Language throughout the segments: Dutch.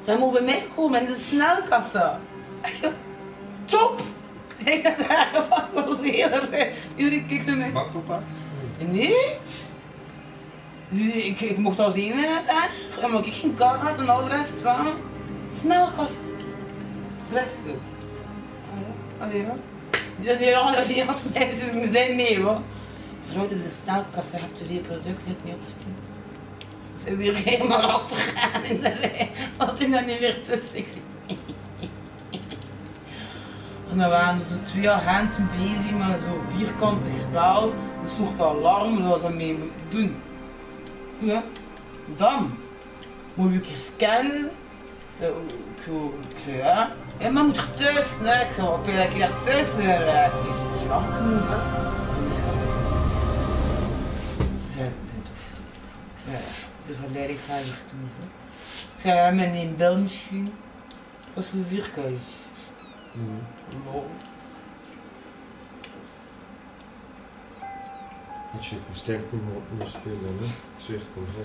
Zij moet bij mij komen in de snelkassa. Top! Ik had haar gepakt als hele. Iedereen kijkt naar mij. Bakkelpad? Nee. Ik mocht als enige uit haar, omdat ik geen kar had en al de rest waren. Snelkassa. De rest zo. Allee, hoor. Die had mij ze zijn nee hoor. Vrouw, het is de snelkassa, je hebt te veel producten, het niet op te doen. Ze zijn weer helemaal achtergaan in de rij. Als ik daar niet weer tussen. Ik zeg, en dan waren er zo 2 agenten bezig met zo'n vierkantig spel. Een soort alarm, dat was dat mee moet doen. Zo hè. Dan moet ik er scannen. Zo, ja. Ja, maar moet er tussen, hè. Ik zei, wat wil ik daar tussen rijden? Die is slank genoeg, hè. De verleidingswagen toen. Ik zei, ja, met een belmachine. Dat was voor 4 keuzes. Lol. Als je een sterk moet spelen, hè? Zwicht komt het.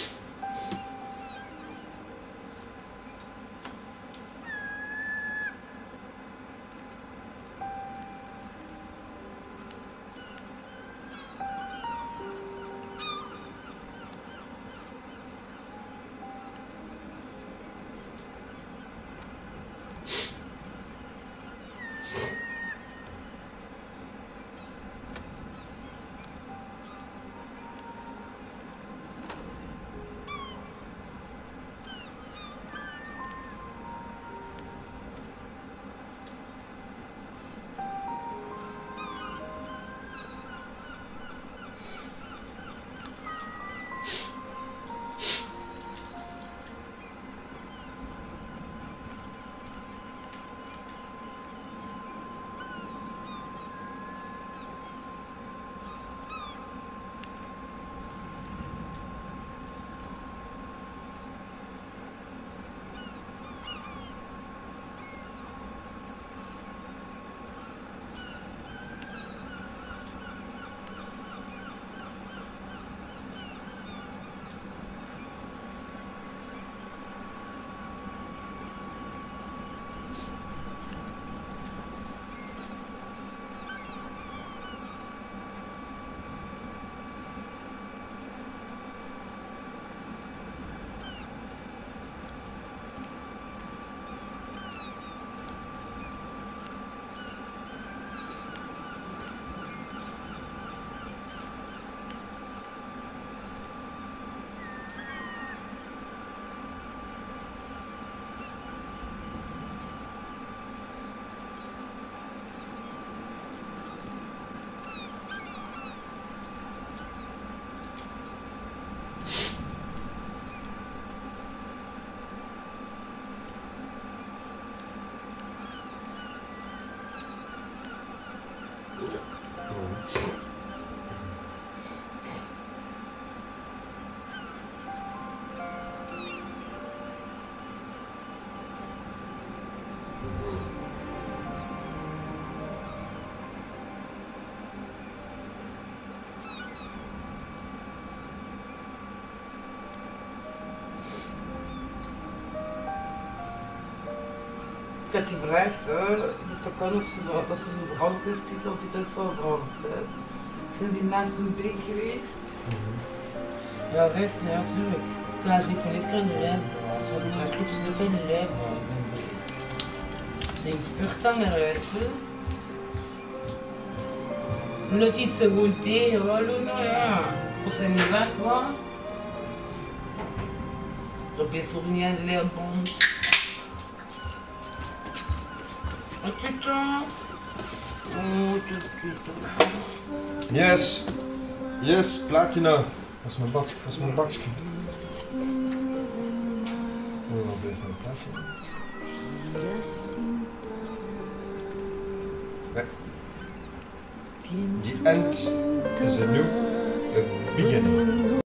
Ik had die gevraagd, dat kan of dat ze zo verbrand is, ik want dit is wel verbrand. Sinds die mensen een beetje geweest. Ja, dat is, ja, natuurlijk. Toen had ik niet kunnen rijden. Toen had ik niet kunnen rijden. Ze ging spurt aan naar huis. En dan ziet ze gewoon tegen, hallo, nou ja. Als ze niet weg was. Dat is ook niet eens leer bond. Yes! Yes, platina! Dat is mijn bakje, dat is mijn bakje. Oh, wat blijft mijn platina? Nee. The end is a new beginning.